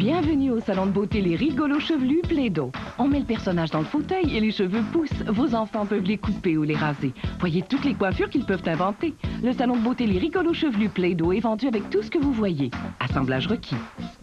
Bienvenue au salon de beauté Les Rigolos Chevelus Play-Doh. On met le personnage dans le fauteuil et les cheveux poussent. Vos enfants peuvent les couper ou les raser. Voyez toutes les coiffures qu'ils peuvent inventer. Le salon de beauté Les Rigolos Chevelus Play-Doh est vendu avec tout ce que vous voyez. Assemblage requis.